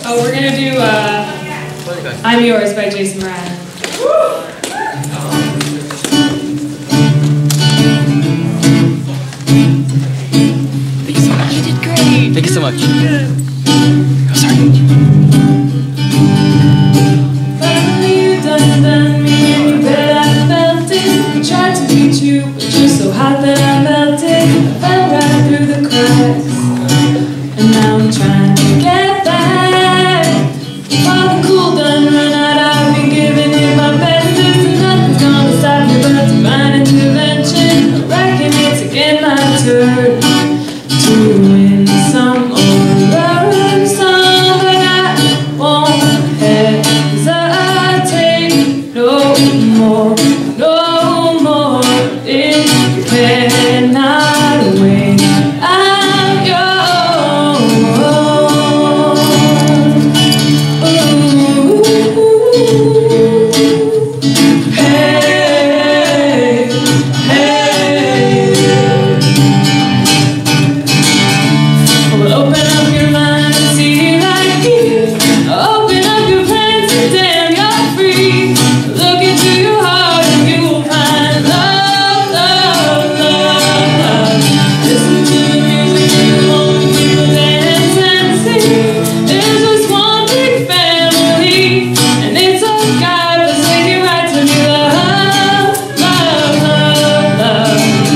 Oh, we're gonna do I'm Yours by Jason Mraz. Thank you so much. You did great. Thank you so much. Oh, sorry. Finally you done me in your bed, I felt it. I tried to beat you, but you're so hot that I melted. I fell right through the cracks, and now I'm trying to get back. While the cool done run out, I've been giving it my best. There's nothing's gonna stop me but divine intervention. I reckon it's again my turn to win some or learn some, but I won't hesitate no more, no more. It cannot wait. I'm yours. Hey, hey. Well, open up your mind and see like you. Open up your plans and damn, you're free. Look into your heart and you will find love, love, love, love. Listen to the music and the moment people dance and sing. There's just one big family, and it's a God that's making right to me. Love, love, love, love,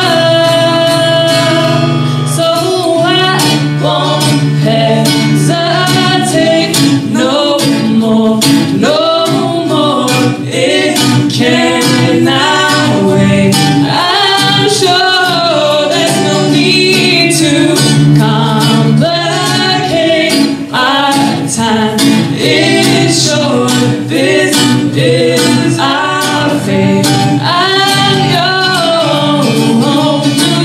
love. So I won't hesitate no more, no more. It cannot wait. I'm sure there's no need to complicate our time. It's short. This is our fate. I'm yours.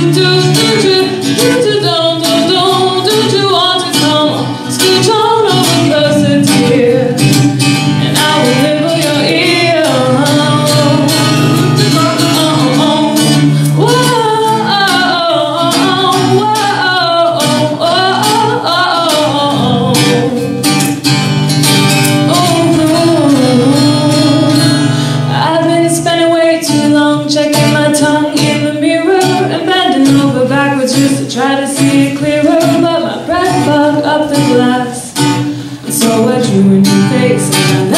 Don't you want to come on? Scooch on over closer, dear, and I will nibble your ear. I've been spending way too long checking my tongue in the mirror and bending over backwards just to try to see it clearer, but my breath fogged up the glass, and so I drew a new face and I